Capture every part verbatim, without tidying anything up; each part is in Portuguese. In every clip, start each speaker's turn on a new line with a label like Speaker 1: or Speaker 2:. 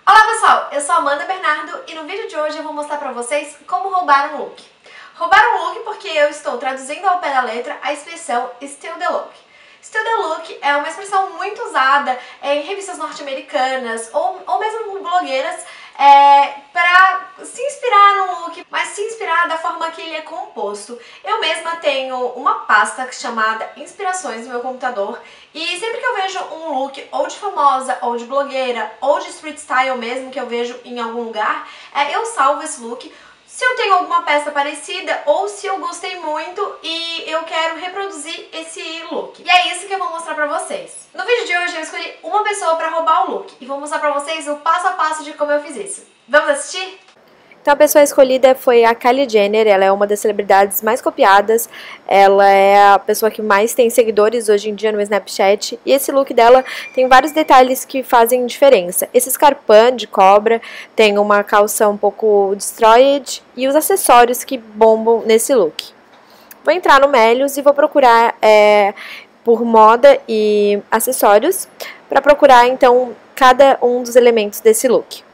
Speaker 1: Olá pessoal, eu sou a Amanda Bernardo e no vídeo de hoje eu vou mostrar pra vocês como roubar um look. Roubar um look porque eu estou traduzindo ao pé da letra a expressão steal the look. Steal the look é uma expressão muito usada em revistas norte-americanas ou, ou mesmo blogueiras é, para se inspirar no look, mas se inspirar da forma que ele é composto. Eu mesma tenho uma pasta chamada Inspirações no meu computador e sempre que eu vejo um look ou de famosa, ou de blogueira, ou de street style mesmo, que eu vejo em algum lugar, é, eu salvo esse look. Se eu tenho alguma peça parecida ou se eu gostei muito e eu quero reproduzir esse look. E é isso que eu vou mostrar pra vocês. No vídeo de hoje eu escolhi uma pessoa pra roubar o look e vou mostrar pra vocês o passo a passo de como eu fiz isso. Vamos assistir?
Speaker 2: Então a pessoa escolhida foi a Kylie Jenner, ela é uma das celebridades mais copiadas, ela é a pessoa que mais tem seguidores hoje em dia no Snapchat, e esse look dela tem vários detalhes que fazem diferença. Esse escarpão de cobra, tem uma calça um pouco destroyed e os acessórios que bombam nesse look. Vou entrar no Melius e vou procurar é, por moda e acessórios, para procurar então cada um dos elementos desse look.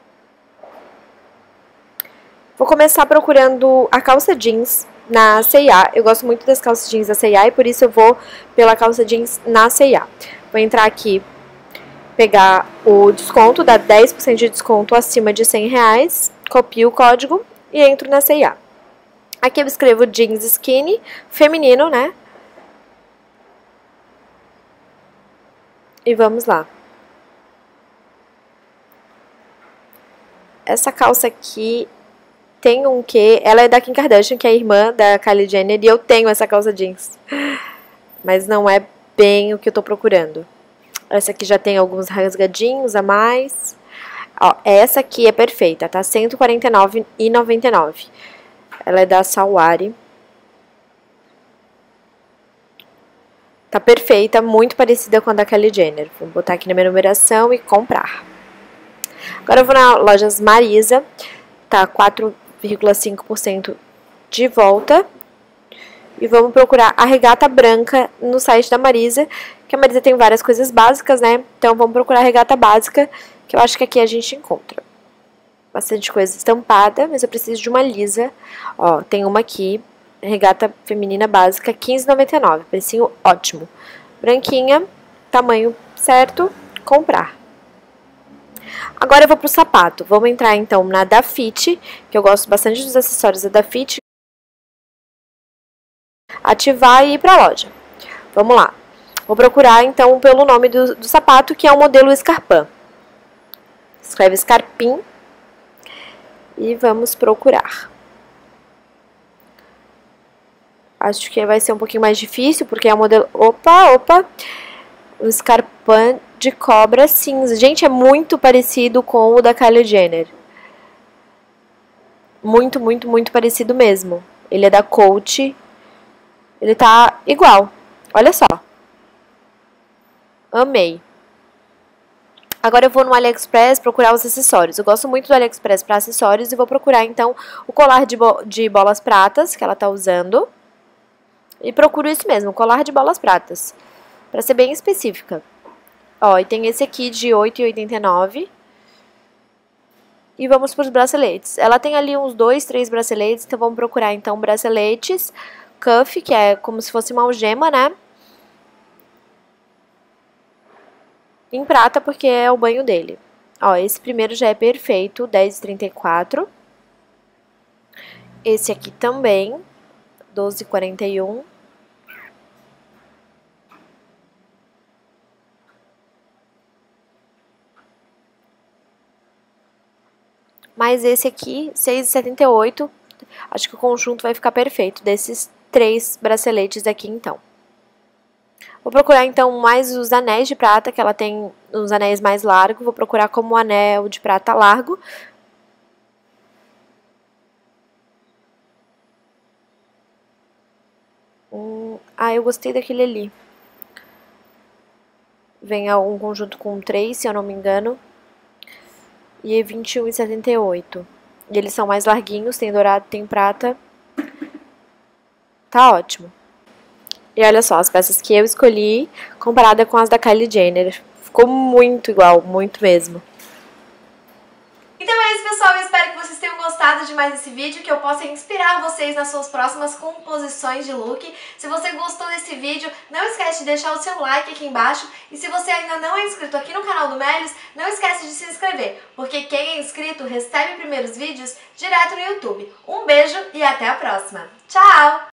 Speaker 2: Vou começar procurando a calça jeans na C e A. Eu gosto muito das calças jeans da C e A e por isso eu vou pela calça jeans na C e A. Vou entrar aqui, pegar o desconto, dá dez por cento de desconto acima de cem reais, copio o código e entro na C e A. Aqui eu escrevo jeans skinny, feminino, né? E vamos lá. Essa calça aqui tem um que, ela é da Kim Kardashian, que é a irmã da Kylie Jenner, e eu tenho essa calça jeans. Mas não é bem o que eu tô procurando. Essa aqui já tem alguns rasgadinhos a mais. Ó, essa aqui é perfeita, tá? cento e quarenta e nove reais e noventa e nove centavos. Ela é da Salwari. Tá perfeita, muito parecida com a da Kylie Jenner. Vou botar aqui na minha numeração e comprar. Agora eu vou na Lojas Marisa. Tá quatro vírgula cinco por cento de volta. E vamos procurar a regata branca no site da Marisa, que a Marisa tem várias coisas básicas, né? Então vamos procurar a regata básica, que eu acho que aqui a gente encontra. Bastante coisa estampada, mas eu preciso de uma lisa. Ó, tem uma aqui, regata feminina básica, quinze reais e noventa e nove centavos, precinho ótimo. Branquinha, tamanho certo, comprar. Agora eu vou pro sapato. Vamos entrar então na Dafit, que eu gosto bastante dos acessórios da Dafit. Ativar e ir pra loja. Vamos lá. Vou procurar então pelo nome do, do sapato, que é o modelo Scarpin. Escreve Scarpin. E vamos procurar. Acho que vai ser um pouquinho mais difícil, porque é o modelo... Opa, opa! O Scarpin de cobra cinza. Gente, é muito parecido com o da Kylie Jenner. Muito, muito, muito parecido mesmo. Ele é da Coach. Ele tá igual. Olha só. Amei. Agora eu vou no AliExpress procurar os acessórios. Eu gosto muito do AliExpress para acessórios e vou procurar então o colar de, bo de bolas pratas que ela tá usando. E procuro isso mesmo, colar de bolas pratas. Pra ser bem específica. Ó, e tem esse aqui de oito reais e oitenta e nove centavos. E vamos para os braceletes. Ela tem ali uns dois, três braceletes, então vamos procurar então braceletes cuff, que é como se fosse uma algema, né? Em prata, porque é o banho dele. Ó, esse primeiro já é perfeito, dez reais e trinta e quatro centavos. Esse aqui também, doze reais e quarenta e um centavos. Mas esse aqui, seis reais e setenta e oito centavos. Acho que o conjunto vai ficar perfeito desses três braceletes aqui, então. Vou procurar, então, mais os anéis de prata, que ela tem uns anéis mais largos. Vou procurar como anel de prata largo. Hum, ah, eu gostei daquele ali. Vem um conjunto com três, se eu não me engano. E é vinte e um reais e setenta e oito centavos. E eles são mais larguinhos, tem dourado, tem prata. Tá ótimo. E olha só, as peças que eu escolhi, comparada com as da Kylie Jenner. Ficou muito igual, muito mesmo.
Speaker 1: é isso, pessoal, eu espero que vocês tenham gostado de mais esse vídeo, que eu possa inspirar vocês nas suas próximas composições de look. Se você gostou desse vídeo, não esquece de deixar o seu like aqui embaixo, e se você ainda não é inscrito aqui no canal do Melios, não esquece de se inscrever, porque quem é inscrito recebe primeiros vídeos direto no YouTube. Um beijo e até a próxima. Tchau!